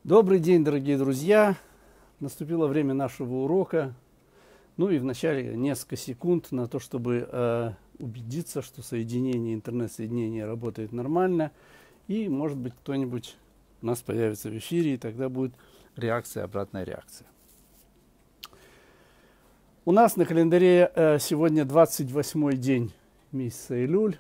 Добрый день, дорогие друзья! Наступило время нашего урока. Ну и вначале несколько секунд на то, чтобы убедиться, что соединение, интернет-соединение работает нормально. И, может быть, кто-нибудь у нас появится в эфире, и тогда будет реакция, обратная реакция. У нас на календаре сегодня 28-й день месяца Илюль.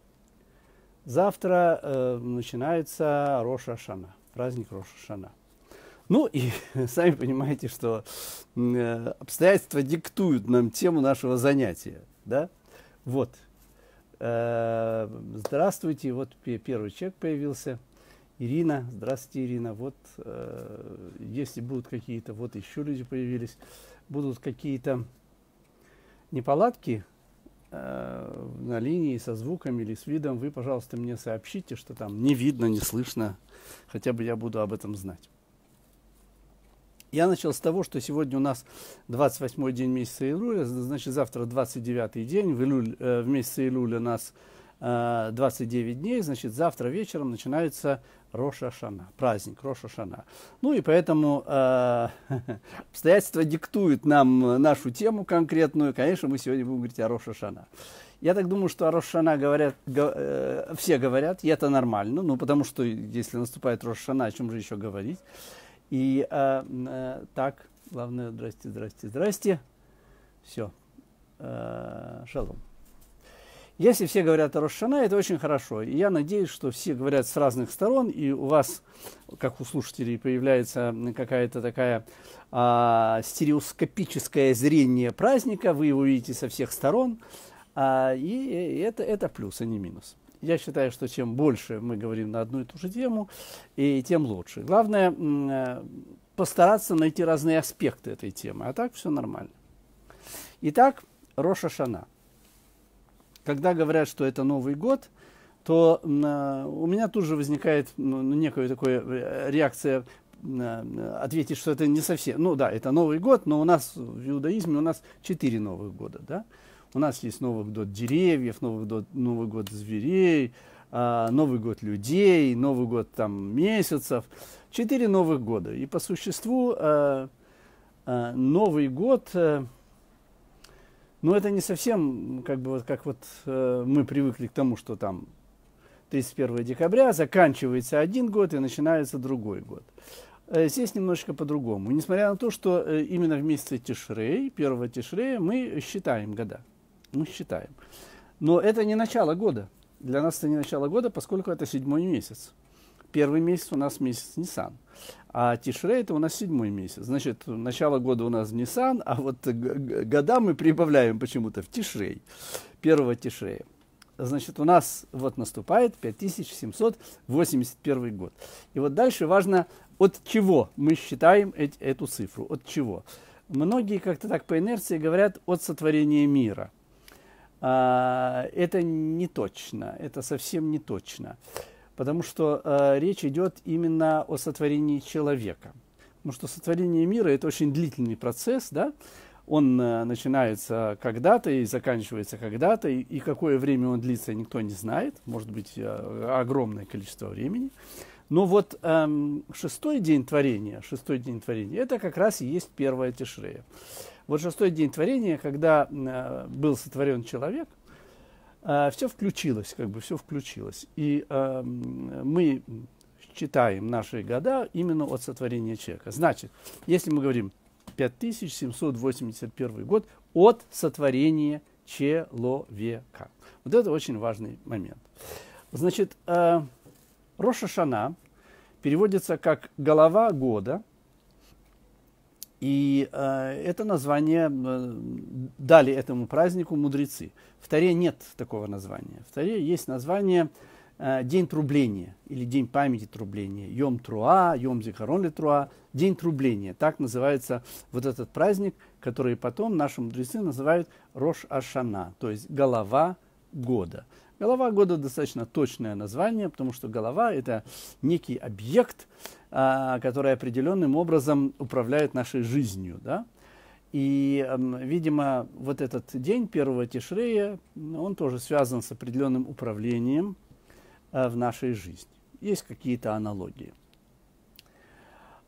Завтра начинается Рош ха-Шана, праздник Рош ха-Шана. Ну и сами понимаете, что обстоятельства диктуют нам тему нашего занятия. Да? Вот. Здравствуйте, вот первый человек появился. Ирина, здравствуйте, Ирина. Вот, если будут какие-то, вот еще люди появились, будут какие-то неполадки на линии со звуком или с видом, вы, пожалуйста, мне сообщите, что там не видно, не слышно, хотя бы я буду об этом знать. Я начал с того, что сегодня у нас 28-й день месяца Илюля, значит, завтра 29-й день, в месяце Илюля у нас 29 дней, значит, завтра вечером начинается Рош ха-Шана, праздник Рош ха-Шана. Ну и поэтому обстоятельства диктуют нам нашу тему конкретную. Конечно, мы сегодня будем говорить о Рош ха-Шана. Я так думаю, что о Рош ха-Шана все говорят, и это нормально, ну потому что если наступает Рош ха-Шана, о чем же еще говорить. И так, главное, здрасте. Все. Шалом. Если все говорят о Рош ха-Шана, это очень хорошо. И я надеюсь, что все говорят с разных сторон, и у вас, как у слушателей, появляется какая-то такая стереоскопическое зрение праздника, вы его видите со всех сторон, и это плюс, а не минус. Я считаю, что чем больше мы говорим на одну и ту же тему, и тем лучше. Главное постараться найти разные аспекты этой темы, а так все нормально. Итак, Рош ха-Шана. Когда говорят, что это Новый год, то у меня тут же возникает некая такая реакция ответить, что это не совсем. Ну да, это Новый год, но у нас в иудаизме у нас 4 Новых года, да? У нас есть Новый год деревьев, Новый год зверей, Новый год людей, Новый год там месяцев. 4 Новых года. И по существу Новый год, ну это не совсем как мы привыкли к тому, что там 31 декабря заканчивается один год и начинается другой год. Здесь немножечко по-другому. Несмотря на то, что именно в месяце Тишрей, 1 Тишрея, мы считаем года. Мы считаем. Но это не начало года. Для нас это не начало года, поскольку это 7-й месяц. Первый месяц у нас месяц Нисан. А Тишрей это у нас 7-й месяц. Значит, начало года у нас в Нисан, а вот года мы прибавляем почему-то в Тишрей. 1 Тишрея. Значит, у нас вот наступает 5781 год. И вот дальше важно, от чего мы считаем эту цифру. От чего? Многие как-то так по инерции говорят от сотворения мира. Это не точно, это совсем не точно, потому что речь идет именно о сотворении человека. Потому что сотворение мира – это очень длительный процесс, да? Он начинается когда-то и заканчивается когда-то, и какое время он длится, никто не знает, может быть, огромное количество времени. Но вот 6-й день творения, это как раз и есть 1 Тишрея. Вот 6-й день творения, когда был сотворен человек, все включилось, все включилось. И мы считаем наши года именно от сотворения человека. Значит, если мы говорим 5781 год от сотворения человека. Вот это очень важный момент. Значит, Рош ха-Шана переводится как «голова года». И это название дали этому празднику мудрецы. В Торе нет такого названия. В Торе есть название День трубления или День памяти трубления. Йом Труа, Йом Зикарон ле Труа, День трубления. Так называется вот этот праздник, который потом наши мудрецы называют Рош ха-Шана, то есть голова года. Голова года достаточно точное название, потому что голова – это некий объект, который определенным образом управляет нашей жизнью. Да? И, видимо, вот этот день 1 Тишрея, он тоже связан с определенным управлением в нашей жизни. Есть какие-то аналогии.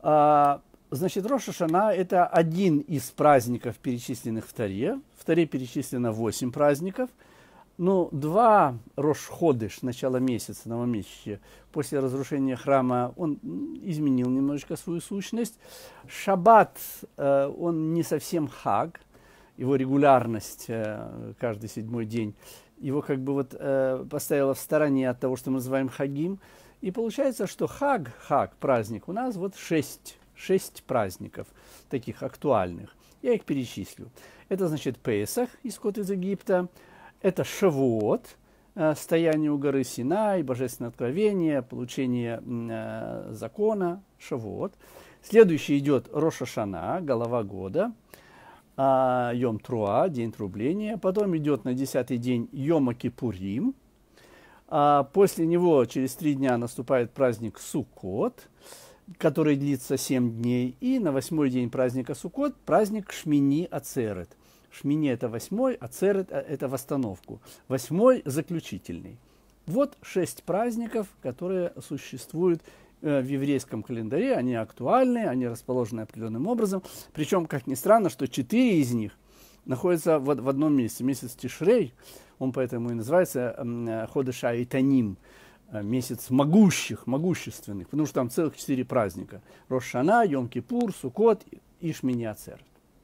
Значит, Рош ха-Шана – это один из праздников, перечисленных в Торе. В Торе перечислено 8 праздников. Ну, 2 Рош-Ходеш, начало месяца, новомесячье, после разрушения храма, он изменил немножечко свою сущность. Шаббат, он не совсем хаг, его регулярность каждый 7-й день, его как бы вот поставила в стороне от того, что мы называем хагим. И получается, что хаг, праздник, у нас вот 6 праздников, таких актуальных. Я их перечислю. Это, значит, Песах, исход из Египта. Это Шавуот, стояние у горы Синай, божественное откровение, получение закона, Шавуот. Следующий идет Рош ха-Шана, голова года. Йом Труа, день трубления. Потом идет на 10-й день Йома Кипурим. После него через 3 дня наступает праздник Суккот, который длится 7 дней. И на 8-й день праздника Суккот праздник Шмини Ацерет. Шмини – это 8-й, Ацерет – это восстановку. 8-й – заключительный. Вот 6 праздников, которые существуют в еврейском календаре. Они актуальны, они расположены определенным образом. Причем, как ни странно, что 4 из них находятся в одном месяце. Месяц Тишрей, он поэтому и называется Ходеш ха-Итаним, месяц могущественных, потому что там целых 4 праздника. Рош ха-Шана, Йом Кипур, Суккот и Шмини Ацерет.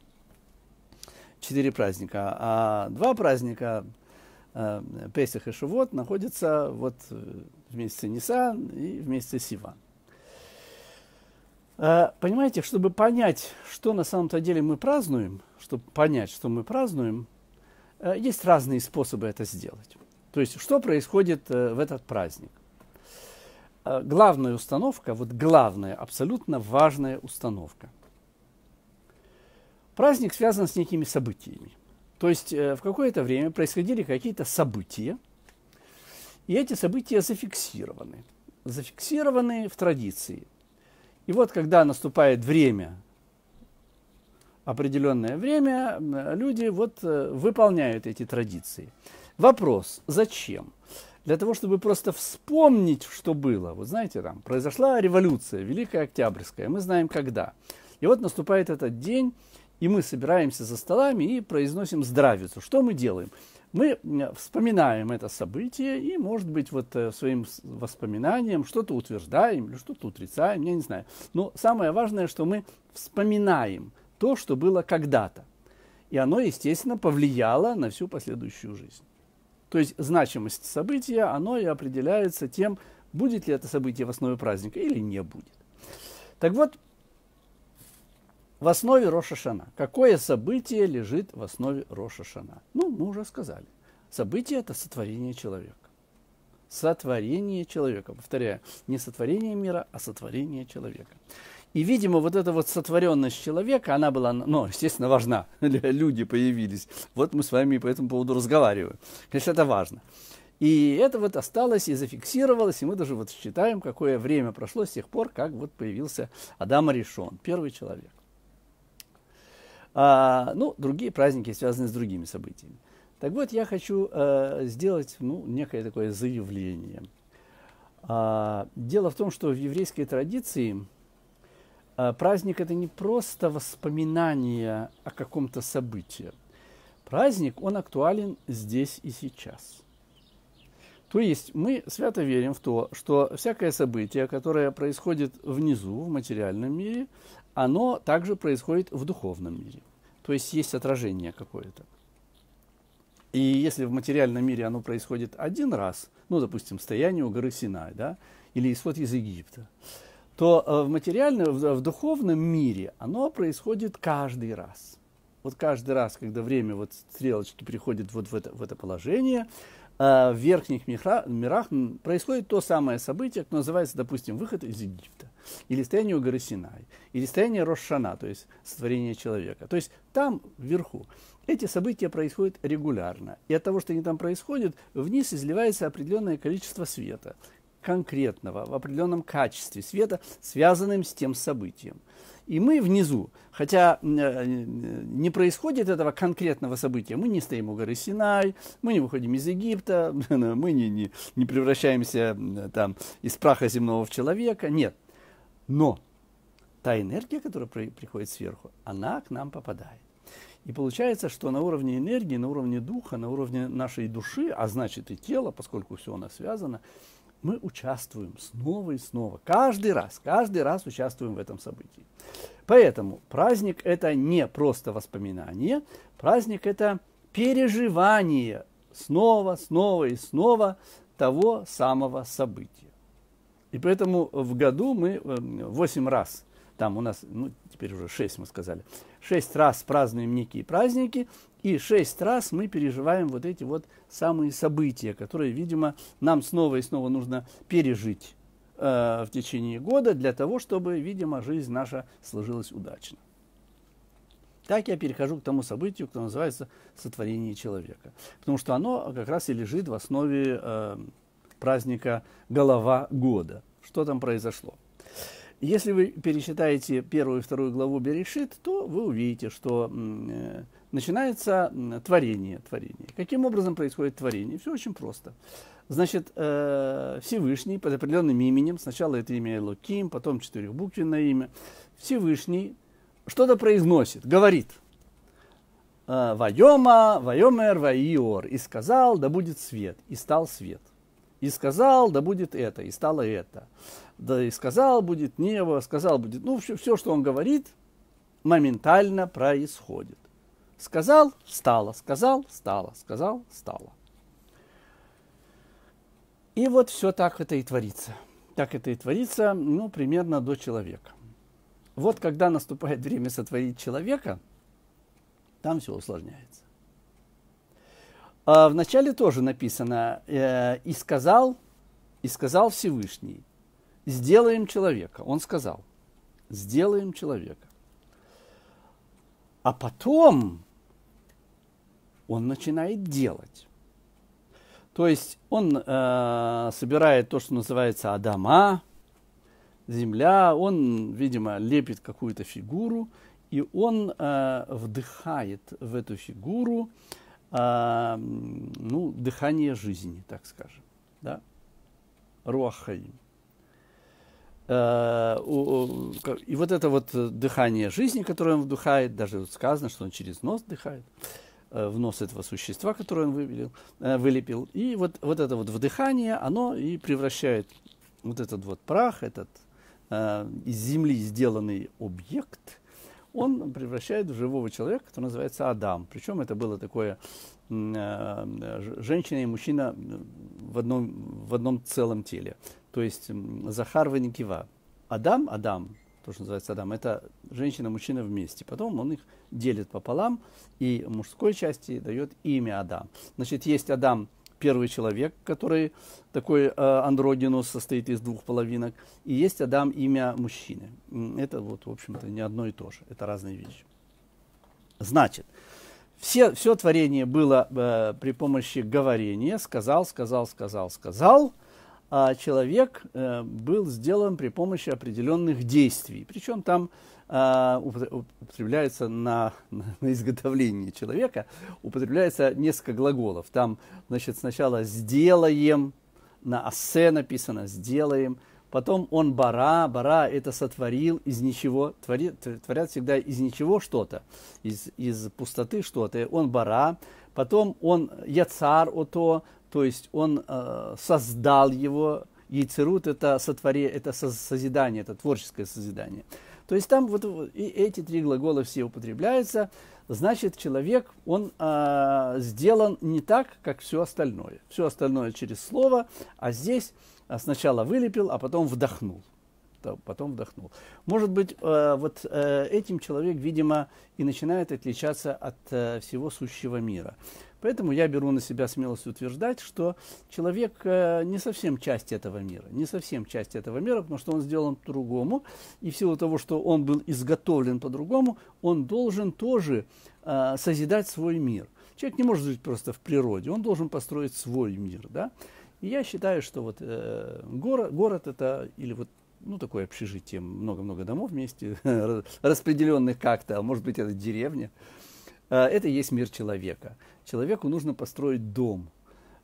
4 праздника. А 2 праздника, Песах и Шавуот, находятся вот в месяце Нисан и в месяце Сиван. Понимаете, чтобы понять, что на самом-то деле мы празднуем, есть разные способы это сделать. То есть, что происходит в этот праздник? Главная установка, главная, абсолютно важная установка. Праздник связан с некими событиями. То есть, в какое-то время происходили какие-то события, и эти события зафиксированы в традиции. И вот, когда наступает время, определенное время, люди выполняют эти традиции. Вопрос, зачем? Для того, чтобы просто вспомнить, что было. Вот знаете, там произошла революция, Великая Октябрьская, мы знаем когда. И вот наступает этот день, и мы собираемся за столами и произносим здравицу. Что мы делаем? Мы вспоминаем это событие и, может быть, своим воспоминанием что-то утверждаем или что-то отрицаем, я не знаю. Но самое важное, что мы вспоминаем то, что было когда-то. И оно, естественно, повлияло на всю последующую жизнь. То есть значимость события, оно и определяется тем, будет ли это событие в основе праздника или не будет. Так вот, в основе Рош ха-Шана. Какое событие лежит в основе Рош ха-Шана? Ну, мы уже сказали. Событие – это сотворение человека. Сотворение человека. Повторяю, не сотворение мира, а сотворение человека. И, видимо, вот эта сотворенность человека, она была, естественно, важна. Люди появились. Вот мы с вами по этому поводу разговариваем. Конечно, это важно. И это осталось и зафиксировалось, и мы даже считаем, какое время прошло с тех пор, как появился Адам Аришон, первый человек. Другие праздники связаны с другими событиями. Так вот, я хочу сделать некое такое заявление. Дело в том, что в еврейской традиции праздник – это не просто воспоминание о каком-то событии. Праздник, он актуален здесь и сейчас. То есть мы свято верим в то, что всякое событие, которое происходит внизу, в материальном мире, оно также происходит в духовном мире. То есть есть отражение какое-то. И если в материальном мире оно происходит один раз, допустим, стояние у горы Синай, или исход из Египта, то в духовном мире оно происходит каждый раз. Вот каждый раз, когда время стрелочки приходят в это положение, в верхних мирах происходит то самое событие, которое называется, допустим, выход из Египта, или стояние у горы Синай, или стояние Рош ха-Шана, то есть сотворение человека. То есть там, вверху, эти события происходят регулярно. И от того, что они там происходят, вниз изливается определенное количество света, конкретного, в определенном качестве света, связанным с тем событием. И мы внизу, хотя не происходит этого конкретного события, мы не стоим у горы Синай, мы не выходим из Египта, мы не превращаемся из праха земного в человека, нет. Но та энергия, которая приходит сверху, она к нам попадает. И получается, что на уровне энергии, на уровне духа, на уровне нашей души, а значит и тела, поскольку все у нас связано, мы участвуем снова и снова. Каждый раз участвуем в этом событии. Поэтому праздник – это не просто воспоминание, праздник – это переживание снова и снова того самого события. И поэтому в году мы 8 раз, там у нас, теперь уже 6 мы сказали, 6 раз празднуем некие праздники, и 6 раз мы переживаем вот эти вот самые события, которые, видимо, нам снова и снова нужно пережить в течение года для того, чтобы, видимо, жизнь наша сложилась удачно. Так я перехожу к тому событию, которое называется сотворение человека. Потому что оно как раз и лежит в основе праздника Голова года. Что там произошло? Если вы перечитаете 1 и 2 главу Берешит, то вы увидите, что начинается творение. Каким образом происходит творение? Все очень просто. Значит, Всевышний под определенным именем, сначала это имя Элоким, потом 4-буквенное имя, Всевышний что-то произносит, говорит. Вайомер, ваиор. И сказал, да будет свет. И стал свет. И сказал, да будет это. И стало это. Да и сказал, будет небо. Сказал, будет... все, что он говорит, моментально происходит. Сказал, стало. Сказал, стало. Сказал, стало. И вот все так это и творится. Так это и творится, примерно до человека. Вот когда наступает время сотворить человека, там все усложняется. А вначале тоже написано, и сказал Всевышний, сделаем человека. Он сказал, сделаем человека. А потом он начинает делать. То есть он собирает то, что называется Адама, земля, он, видимо, лепит какую-то фигуру, и он вдыхает в эту фигуру дыхание жизни, так скажем, да? Руах хаим. И вот это вот дыхание жизни, которое он вдыхает, даже вот сказано, что он через нос вдыхает, в нос этого существа, которое он вылепил. И вот это вот вдыхание, оно и превращает вот этот вот прах, этот из земли сделанный объект, он превращает в живого человека, который называется Адам. Причем это было такое женщина и мужчина в одном целом теле. То есть Захар веникива. Адам, то, что называется Адам, это женщина и мужчина вместе. Потом он их делит пополам и мужской части дает имя Адам. Значит, есть Адам, первый человек, который такой андрогинус, состоит из 2 половинок, и есть Адам, имя мужчины. Это вот, в общем-то, не одно и то же, это разные вещи. Значит, все творение было при помощи говорения, сказал, а человек был сделан при помощи определенных действий. Причем там употребляется на изготовление человека, употребляется несколько глаголов. Там, значит, сначала сделаем, на ассе написано сделаем, потом он бара это сотворил из ничего, творят всегда из ничего что-то, из пустоты что-то, он бара, потом он яцар ото, то есть он создал его, яйцерут это созидание, это творческое созидание. То есть там вот и эти 3 глагола все употребляются, значит, человек, он сделан не так, как все остальное. Все остальное через слово, а здесь сначала вылепил, а потом вдохнул. Может быть, вот этим человек, видимо, и начинает отличаться от всего сущего мира. Поэтому я беру на себя смелость утверждать, что человек не совсем часть этого мира. Потому что он сделан по-другому. И в силу того, что он был изготовлен по-другому, он должен тоже созидать свой мир. Человек не может жить просто в природе, он должен построить свой мир. Да? И я считаю, что вот город это, или вот такое общежитие, много-много домов вместе, распределенных как-то, а может быть, это деревня. Это и есть мир человека. Человеку нужно построить дом.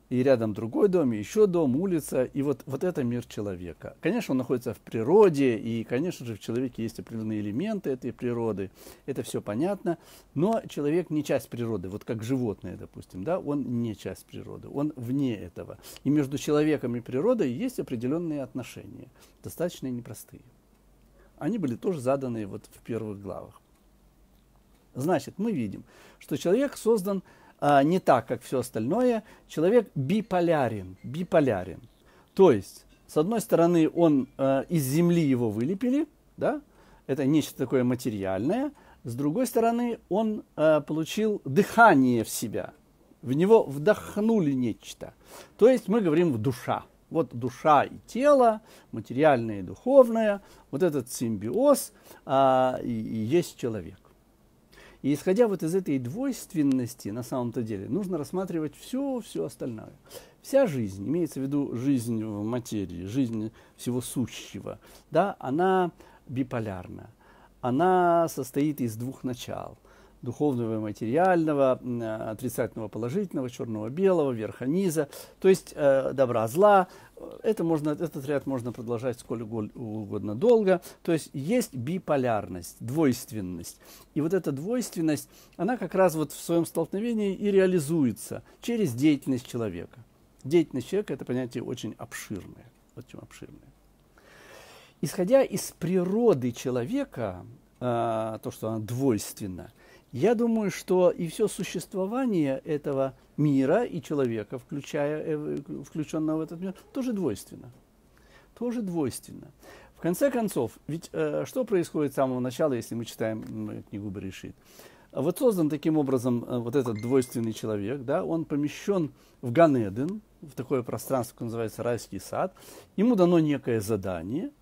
и рядом другой дом, и еще дом, улица, и вот это мир человека. Конечно, он находится в природе, и, конечно же, в человеке есть определенные элементы этой природы, это все понятно, но человек не часть природы, вот как животное, допустим, да, он не часть природы, он вне этого. И между человеком и природой есть определенные отношения, достаточно непростые. Они были тоже заданы вот в первых главах. Значит, мы видим, что человек создан не так, как все остальное. Человек биполярен. То есть, с одной стороны, он из земли его вылепили, да? Это нечто такое материальное. С другой стороны, он получил дыхание в себя. В него вдохнули нечто. То есть, мы говорим в душа. Вот душа и тело, материальное и духовное, вот этот симбиоз и есть человек. И исходя вот из этой двойственности, на самом-то деле, нужно рассматривать все остальное. Вся жизнь, имеется в виду жизнь в материи, жизнь всего сущего, да, она биполярна. Она состоит из двух начал. Духовного и материального, отрицательного, положительного, черного-белого, верха-низа, то есть добра-зла. Этот ряд можно продолжать сколь угодно долго. То есть биполярность, двойственность. И вот эта двойственность, она как раз вот в своем столкновении и реализуется через деятельность человека. Деятельность человека – это понятие очень обширное. Исходя из природы человека, то, что она двойственна, я думаю, что и все существование этого мира и человека, включенного в этот мир, тоже двойственно. В конце концов, ведь что происходит с самого начала, если мы читаем книгу Берешит? Вот создан таким образом вот этот двойственный человек, да, он помещен в Ган-Эден, в такое пространство, которое называется райский сад. Ему дано некое задание,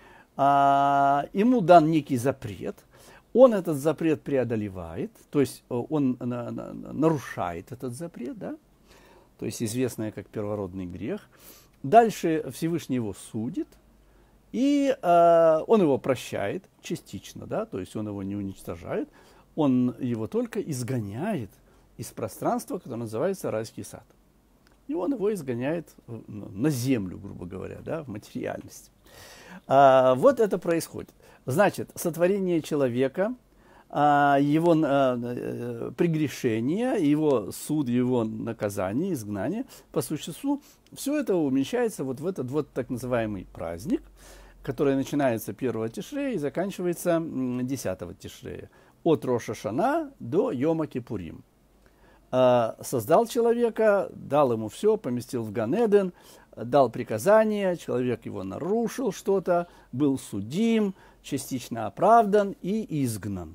ему дан некий запрет. Он этот запрет преодолевает, то есть он нарушает этот запрет, да? То есть известное как первородный грех. Дальше Всевышний его судит, и он его прощает частично, да? То есть он его не уничтожает, он его только изгоняет из пространства, которое называется райский сад. И он его изгоняет на землю, грубо говоря, да? В материальность. Вот это происходит. Значит, сотворение человека, его прегрешение, его суд, его наказание, изгнание, по существу, все это умещается вот в этот вот так называемый праздник, который начинается 1 Тишрея и заканчивается 10 Тишрея. От Рош ха-Шана до Йома Кипурим. Создал человека, дал ему все, поместил в Ган-Эден, дал приказание, человек его нарушил что-то, был судим, частично оправдан и изгнан.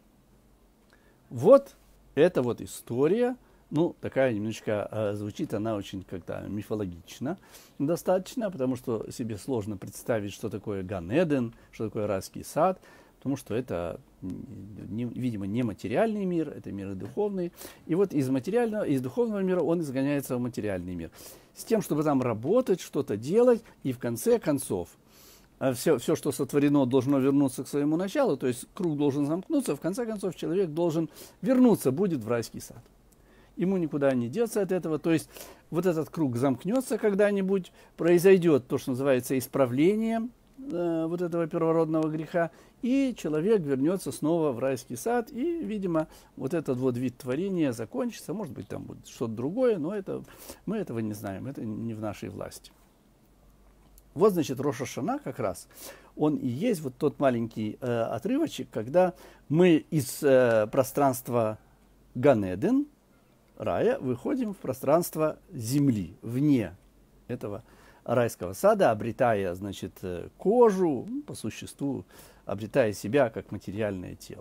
Вот эта вот история, такая немножечко звучит, она очень как-то мифологично достаточно, потому что себе сложно представить, что такое Ган-Эден, что такое райский сад, потому что это, видимо, не материальный мир, это мир духовный. И вот из духовного мира он изгоняется в материальный мир. С тем, чтобы там работать, что-то делать, и в конце концов, все, что сотворено, должно вернуться к своему началу, то есть круг должен замкнуться, в конце концов человек должен вернуться, будет в райский сад. Ему никуда не деться от этого, то есть вот этот круг замкнется когда-нибудь, произойдет то, что называется исправлением вот этого первородного греха, и человек вернется снова в райский сад, и, видимо, вот этот вот вид творения закончится, может быть, там будет что-то другое, но мы этого не знаем, это не в нашей власти. Вот, значит, Рош ха-Шана как раз, он и есть вот тот маленький отрывочек, когда мы из пространства Ган-Эден, рая, выходим в пространство земли, вне этого райского сада, обретая, значит, кожу, по существу, обретая себя как материальное тело.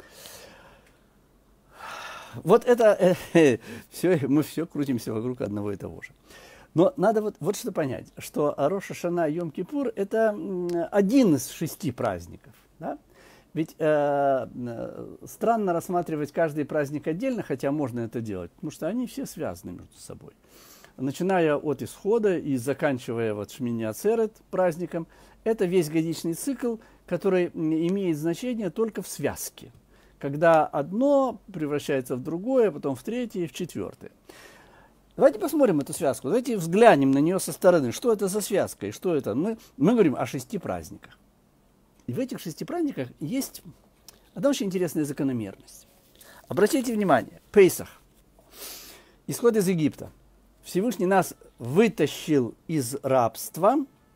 Вот это мы все крутимся вокруг одного и того же. Но надо вот что понять, что Рош ха-Шана и Йом-Кипур – это один из 6 праздников. Да? Ведь странно рассматривать каждый праздник отдельно, хотя можно это делать, потому что они все связаны между собой. Начиная от исхода и заканчивая вот Шмини Ацерет праздником, это весь годичный цикл, который имеет значение только в связке, когда одно превращается в другое, потом в третье и в четвертое. Давайте посмотрим эту связку, давайте взглянем на нее со стороны. Что это за связка и что это? Мы говорим о 6 праздниках. И в этих 6 праздниках есть одна очень интересная закономерность. Обратите внимание, Пейсах, исход из Египта. Всевышний нас вытащил из рабства,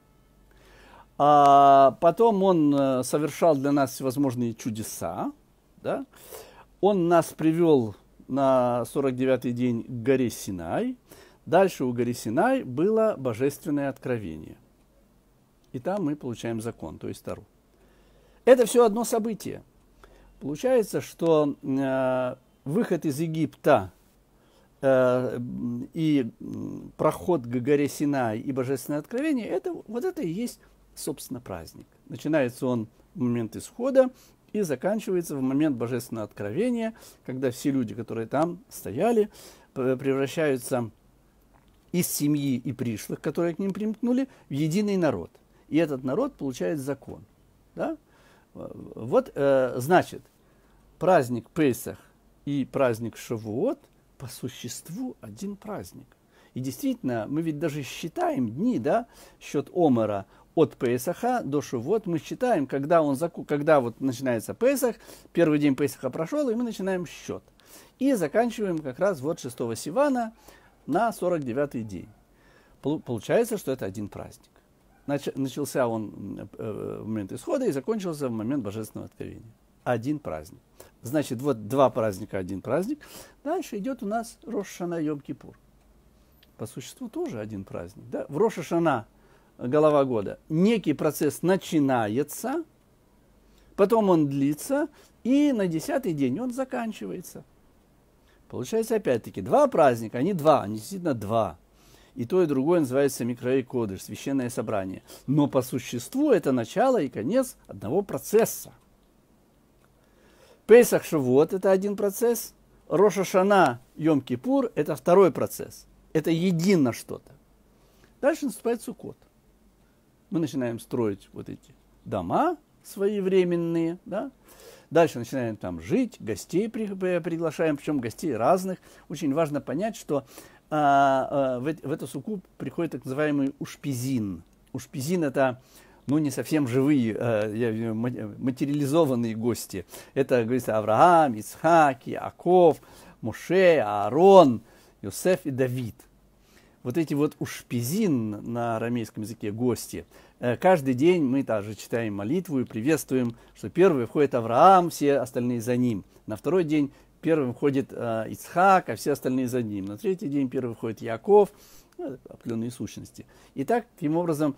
а потом Он совершал для нас всевозможные чудеса. Да? Он нас привел на 49-й день к горе Синай. Дальше у горы Синай было божественное откровение. И там мы получаем закон, то есть Тору. Это все одно событие. Получается, что выход из Египта и проход к горе Синай и божественное откровение, вот это и есть, собственно, праздник. Начинается он в момент исхода и заканчивается в момент божественного откровения, когда все люди, которые там стояли, превращаются из семьи и пришлых, которые к ним примкнули, в единый народ. И этот народ получает закон. Да? Вот, значит, праздник Песах и праздник Шавуот по существу один праздник. И действительно, мы ведь даже считаем дни, да, счет Омера от Песаха до Шавуот, мы считаем, когда вот начинается Песах, первый день Песаха прошел, и мы начинаем счет. И заканчиваем как раз вот 6 Сивана на 49-й день. Получается, что это один праздник. Начался он в момент исхода и закончился в момент божественного откровения. Один праздник. Значит, вот 2 праздника, один праздник. Дальше идет у нас Рош ха-Шана Йом-Кипур. По существу тоже один праздник. Да? В Рош ха-Шана, голова года, некий процесс начинается, потом он длится, и на 10-й день он заканчивается. Получается, опять-таки, 2 праздника, они действительно 2. И то, и другое называется Микраэй Кодеш, священное собрание. Но по существу это начало и конец одного процесса. Песах Шавуот – это один процесс. Рош ха-Шана Йом-Кипур – это второй процесс. Это едино что-то. Дальше наступает Суккот. Мы начинаем строить вот эти дома своевременные, да? Дальше начинаем там жить, гостей приглашаем, причем гостей разных. Очень важно понять, что в эту суку приходит так называемый ушпизин. Ушпизин – это не совсем живые, материализованные гости. Это, говорится, Авраам, Ицхак, Иаков, Моше, Аарон, Йосеф и Давид. Вот эти вот ушпизин на арамейском языке гости. Каждый день мы также читаем молитву и приветствуем, что первый входит Авраам, все остальные за ним. На второй день первым входит Ицхак, а все остальные за ним. На третий день первый входит Иаков, определенные сущности. И так, таким образом,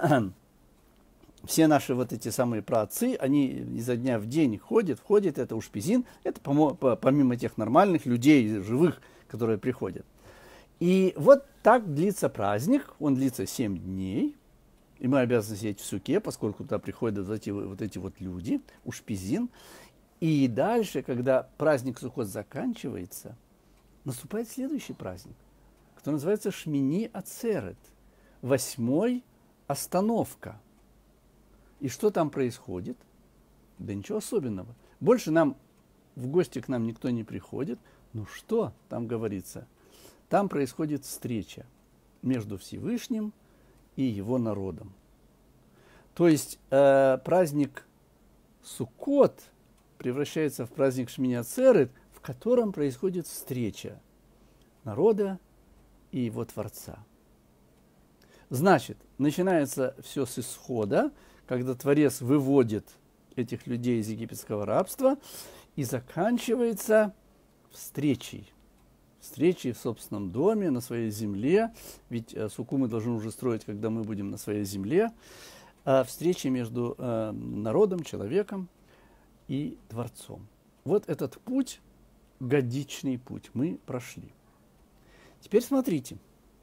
все наши вот эти самые праотцы, они изо дня в день входят, это ушпизин, это помимо тех нормальных людей, живых, которые приходят. И вот так длится праздник, он длится 7 дней, и мы обязаны сидеть в суке, поскольку туда приходят вот эти вот люди, ушпизин. И дальше, когда праздник Суккот заканчивается, наступает следующий праздник, который называется Шмини Ацерет, 8-й остановка. И что там происходит? Да ничего особенного. Больше в гости к нам никто не приходит. Ну что там говорится? Там происходит встреча между Всевышним и его народом. То есть праздник Суккот превращается в праздник Шмини Ацерет, в котором происходит встреча народа и его Творца. Значит, начинается все с исхода, когда Творец выводит этих людей из египетского рабства, и заканчивается встречей в собственном доме, на своей земле, ведь суку мы должны уже строить, когда мы будем на своей земле, встречи между народом, человеком и Творцом. Вот этот путь, годичный путь, мы прошли. Теперь смотрите.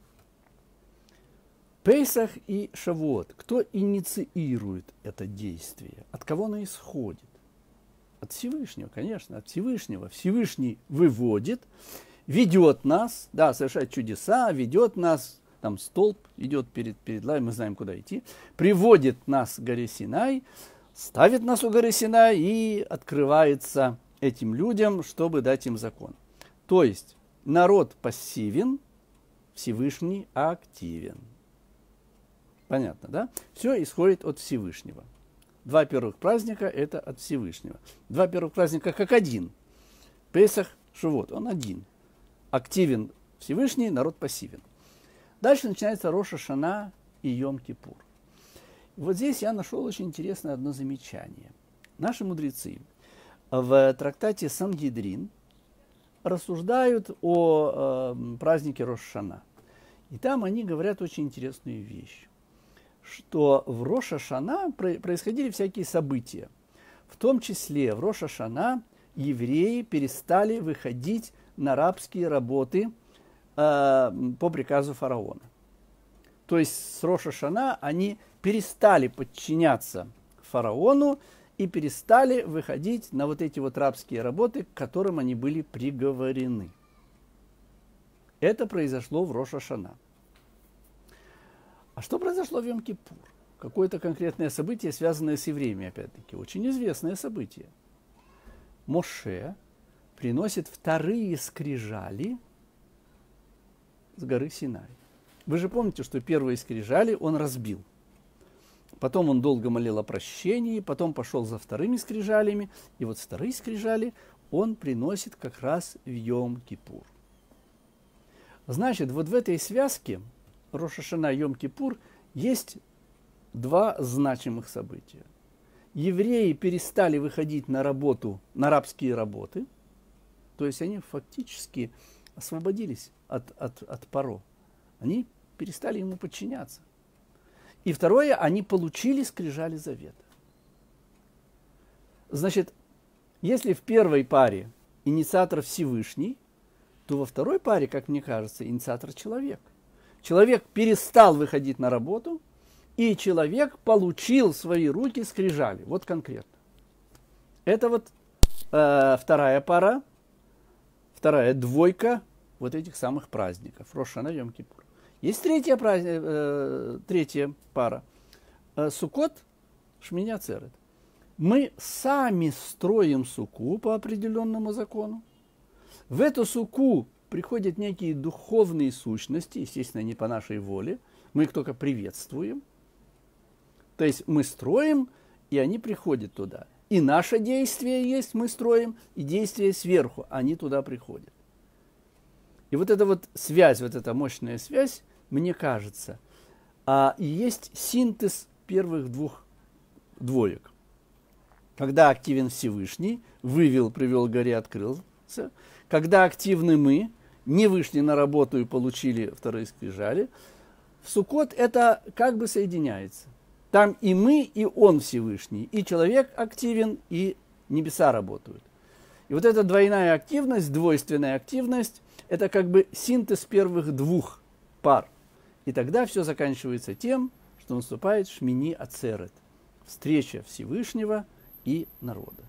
Песах и Шавуот. Кто инициирует это действие? От кого оно исходит? От Всевышнего, конечно, от Всевышнего. Всевышний выводит, ведет нас, да, совершает чудеса, ведет нас, там столб идет перед нами, мы знаем, куда идти, приводит нас к горе Синай, ставит нас у горы Синай и открывается этим людям, чтобы дать им закон. То есть народ пассивен, Всевышний активен. Понятно, да? Все исходит от Всевышнего. Два первых праздника – это от Всевышнего. Два первых праздника как один. Песах, Шавуот, он один. Активен Всевышний, народ пассивен. Дальше начинается Рош ха-Шана и Йом-Кипур. Вот здесь я нашел очень интересное одно замечание. Наши мудрецы в трактате Сангедрин рассуждают о празднике Рош ха-Шана. И там они говорят очень интересную вещь, что в Рош ха-Шана происходили всякие события. В том числе в Рош ха-Шана евреи перестали выходить на рабские работы по приказу фараона. То есть с Рош ха-Шана они перестали подчиняться фараону и перестали выходить на вот эти вот рабские работы, к которым они были приговорены. Это произошло в Рош ха-Шана. А что произошло в Йом-Кипур? Какое-то конкретное событие, связанное с евреями, опять-таки. Очень известное событие. Моше приносит вторые скрижали с горы Синай. Вы же помните, что первые скрижали он разбил. Потом он долго молил о прощении, потом пошел за вторыми скрижалями. И вот вторые скрижали он приносит как раз в Йом-Кипур. Значит, вот в этой связке Рош ха-Шана и Йом-Кипур есть два значимых события. Евреи перестали выходить на работу, на рабские работы, то есть они фактически освободились от Паро. Они перестали ему подчиняться. И второе, они получили скрижали завета. Значит, если в первой паре инициатор Всевышний, то во второй паре, как мне кажется, инициатор человек. Человек перестал выходить на работу, и человек получил в свои руки скрижали. Вот конкретно. Это вот вторая пара, вторая двойка вот этих самых праздников. Рош ха-Шана, Йом-Кипур. Есть третья пара. Суккот, Шмини Ацерет. Мы сами строим суку по определенному закону. В эту суку приходят некие духовные сущности, естественно, не по нашей воле. Мы их только приветствуем. То есть мы строим, и они приходят туда. И наше действие есть, мы строим, и действие сверху, они туда приходят. И вот эта вот связь, вот эта мощная связь, мне кажется, и есть синтез первых двух двоек. Когда активен Всевышний, вывел, привел к горе, открылся. Когда активны мы, не вышли на работу и получили вторые скрижали, в Суккот это как бы соединяется. Там и мы, и он Всевышний, и человек активен, и небеса работают. И вот эта двойная активность, двойственная активность, это как бы синтез первых двух пар. И тогда все заканчивается тем, что наступает Шмини Ацерет, встреча Всевышнего и народа.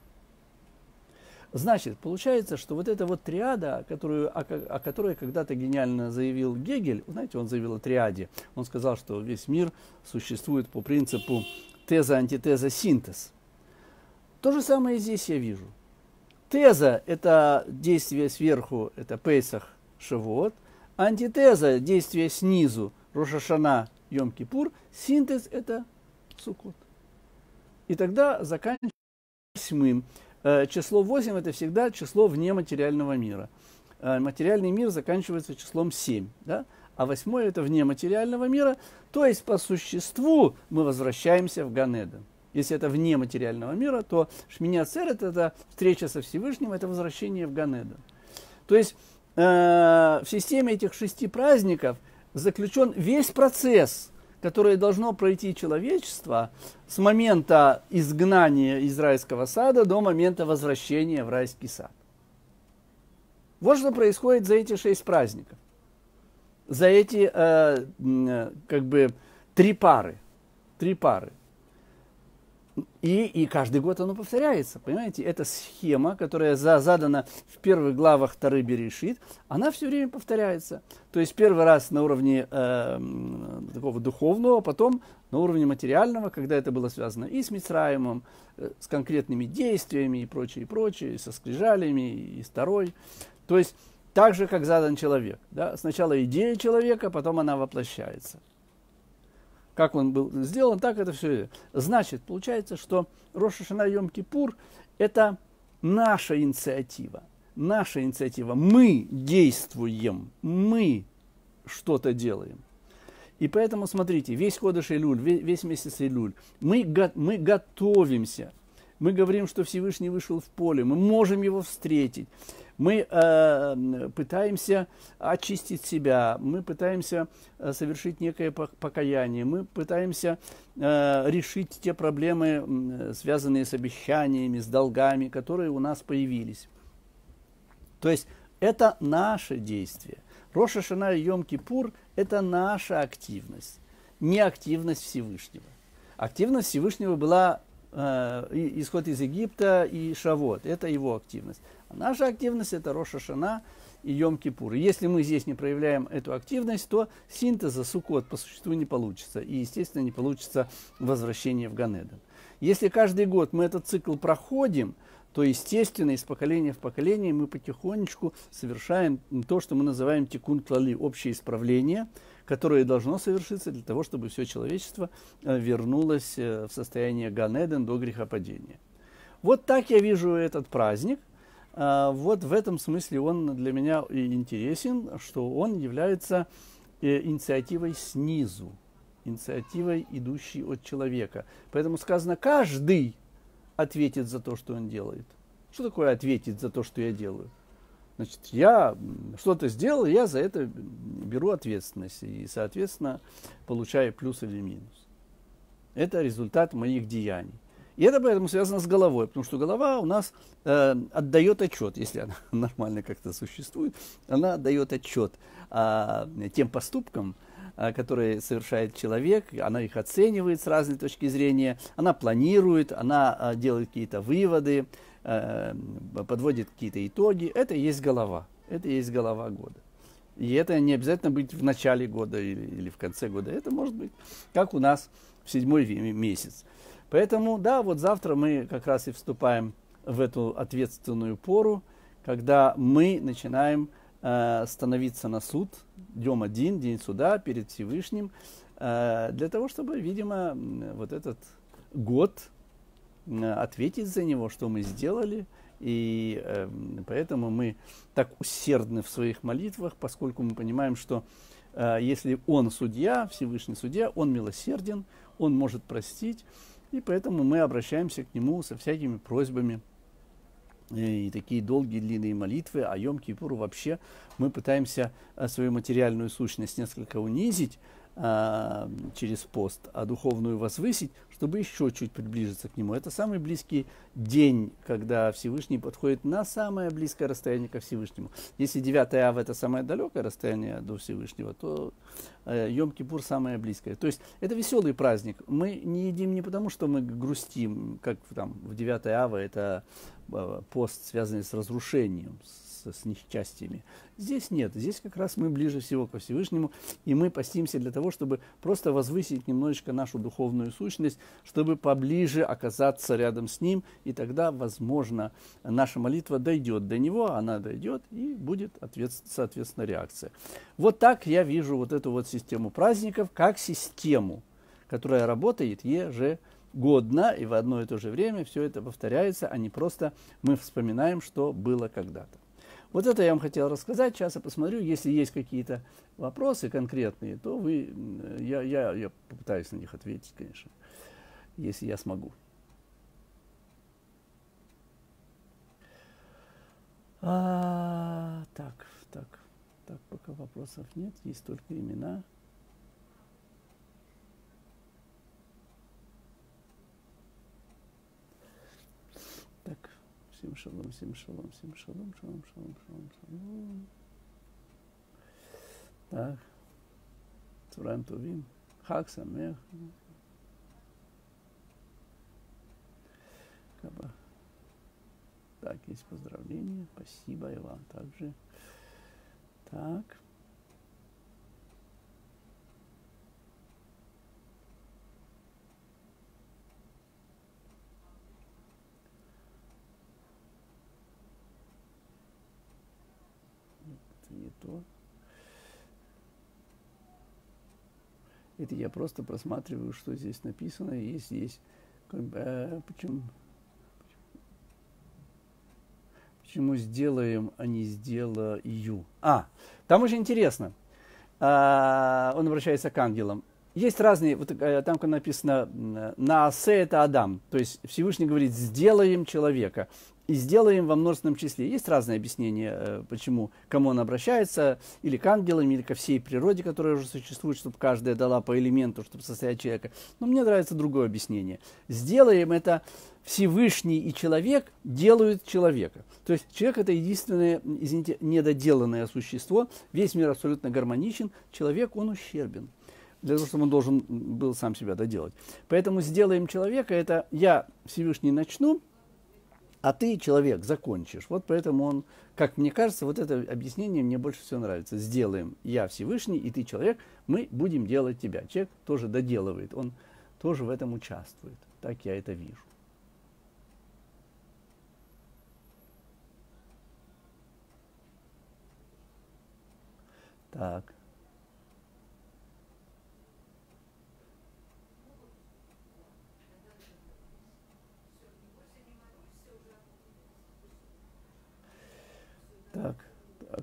Значит, получается, что вот эта вот триада, о которой когда-то гениально заявил Гегель, знаете, он заявил о триаде, он сказал, что весь мир существует по принципу теза, антитеза, синтез. То же самое здесь я вижу. Теза – это действие сверху, это Песах, Шавуот. Антитеза – действие снизу, Рош ха-Шана, Йом-Кипур. Синтез – это Суккот. И тогда заканчиваем 8. Число 8 – это всегда число вне материального мира. Материальный мир заканчивается числом 7. Да? А 8 – это вне материального мира. То есть, по существу, мы возвращаемся в Ган-Эден. Если это вне материального мира, то Шмини Ацерет – это встреча со Всевышним, это возвращение в Ган-Эден. То есть, в системе этих 6 праздников заключен весь процесс, которое должно пройти человечество с момента изгнания из райского сада до момента возвращения в райский сад. Вот что происходит за эти 6 праздников. За эти, как бы, 3 пары. 3 пары. И каждый год оно повторяется, понимаете? Эта схема, которая задана в первых главах Торы Берешит, она все время повторяется. То есть первый раз на уровне такого духовного, потом на уровне материального, когда это было связано и с Мицраимом, с конкретными действиями и прочее, со скрижалями, и с Торой. То есть Так же, как задан человек. Да? Сначала идея человека, потом она воплощается. Как он был сделан, так это все. Значит, получается, что Рош ха-Шана и Йом-Кипур – это наша инициатива. Наша инициатива. Мы действуем, мы что-то делаем. И поэтому, смотрите, весь Ходеш Илюль, весь месяц Илюль, мы готовимся. Мы говорим, что Всевышний вышел в поле, мы можем его встретить. Мы пытаемся очистить себя, мы пытаемся совершить некое покаяние, мы пытаемся решить те проблемы, связанные с обещаниями, с долгами, которые у нас появились. То есть это наше действие. Рош ха-Шана и Йом-Кипур – это наша активность, не активность Всевышнего. Активность Всевышнего была исход из Египта и Шавот. Это его активность. А наша активность – это Рош ха-Шана и Йом-Кипур. И если мы здесь не проявляем эту активность, то синтеза Суккот по существу не получится. И, естественно, не получится возвращение в Ганеден. Если каждый год мы этот цикл проходим, то, естественно, из поколения в поколение мы потихонечку совершаем то, что мы называем тикун клали, общее исправление, которое должно совершиться для того, чтобы все человечество вернулось в состояние Ганеден до грехопадения. Вот так я вижу этот праздник. Вот в этом смысле он для меня и интересен, что он является инициативой снизу, инициативой, идущей от человека. Поэтому сказано, каждый ответит за то, что он делает. Что такое ответить за то, что я делаю? Значит, я что-то сделал, я за это беру ответственность и, соответственно, получаю плюс или минус. Это результат моих деяний. И это поэтому связано с головой, потому что голова у нас отдает отчет, если она нормально как-то существует, она отдает отчет тем поступкам, которые совершает человек, она их оценивает с разной точки зрения, она планирует, она делает какие-то выводы, подводит какие-то итоги. Это и есть голова. Это и есть голова года. И это не обязательно быть в начале года или в конце года. Это может быть как у нас в 7-й месяц. Поэтому, да, вот завтра мы как раз и вступаем в эту ответственную пору, когда мы начинаем становиться на суд, днем один, день суда перед Всевышним, для того, чтобы, видимо, вот этот год ответить за него, что мы сделали. И поэтому мы так усердны в своих молитвах, поскольку мы понимаем, что если он судья, Всевышний судья, он милосерден, он может простить. И поэтому мы обращаемся к нему со всякими просьбами. И такие долгие, длинные молитвы, а Йом-Кипуру вообще мы пытаемся свою материальную сущность несколько унизить через пост, а духовную возвысить, чтобы еще чуть приблизиться к нему. Это самый близкий день, когда Всевышний подходит на самое близкое расстояние ко Всевышнему. Если 9 ав это самое далекое расстояние до Всевышнего, то Йом-Кипур самое близкое. То есть это веселый праздник. Мы не едим не потому, что мы грустим, как там в 9 ава это пост, связанный с разрушением, с несчастьями. Здесь нет. Здесь как раз мы ближе всего ко Всевышнему, и мы постимся для того, чтобы просто возвысить немножечко нашу духовную сущность, чтобы поближе оказаться рядом с Ним, и тогда, возможно, наша молитва дойдет до Него, она дойдет, и будет, соответственно, реакция. Вот так я вижу вот эту вот систему праздников, как систему, которая работает ежегодно, и в одно и то же время все это повторяется, а не просто мы вспоминаем, что было когда-то. Вот это я вам хотел рассказать. Сейчас я посмотрю, если есть какие-то вопросы конкретные, то я попытаюсь на них ответить, конечно, если я смогу. Так, пока вопросов нет, есть только имена. Так. Всем шалом, всем шалом, всем шалом, шалом, шалом, шалом, шалом. Так. Цураем тувим. Хаг самех. Так, есть поздравления. Спасибо и вам также. Так. Это я просто просматриваю, что здесь написано. Есть здесь. Почему сделаем, а не сделаю? Там очень интересно. Он обращается к ангелам. Есть разные, вот там написано «Наасе» – это Адам. То есть Всевышний говорит «сделаем человека». И «сделаем» во множественном числе. Есть разные объяснения, почему, кому он обращается, или к ангелам, или ко всей природе, которая уже существует, чтобы каждая дала по элементу, чтобы состоять человека. Но мне нравится другое объяснение. «Сделаем» – это Всевышний и человек делают человека. То есть человек – это единственное, извините, недоделанное существо. Весь мир абсолютно гармоничен. Человек, он ущербен. Для того, чтобы он должен был сам себя доделать. Поэтому «сделаем человека» – это я, Всевышний, начну, а ты, человек, закончишь. Вот поэтому он, как мне кажется, вот это объяснение мне больше всего нравится. «Сделаем я, Всевышний, и ты, человек, мы будем делать тебя». Человек тоже доделывает, он тоже в этом участвует. Так я это вижу. Так. Так, так.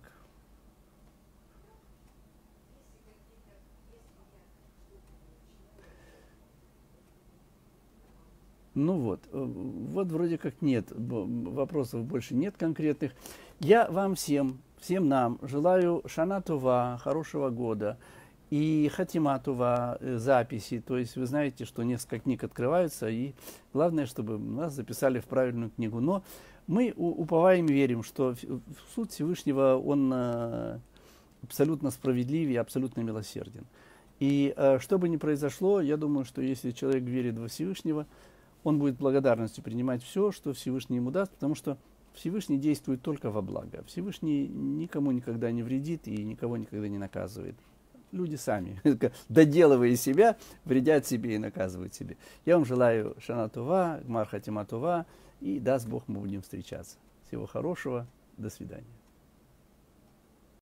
Ну вот вроде как нет, вопросов больше нет конкретных. Я вам всем нам желаю Шана Това, хорошего года, и Хатима Това, записи. То есть вы знаете, что несколько книг открываются, и главное, чтобы нас записали в правильную книгу. Но мы уповаем и верим, что суд Всевышнего, он абсолютно справедлив и абсолютно милосерден. И что бы ни произошло, я думаю, что если человек верит во Всевышнего, он будет благодарностью принимать все, что Всевышний ему даст, потому что Всевышний действует только во благо. Всевышний никому никогда не вредит и никого никогда не наказывает. Люди сами, доделывая себя, вредят себе и наказывают себе. Я вам желаю Шана Това, Гмар Хатима Това, и даст Бог, мы будем встречаться. Всего хорошего, до свидания.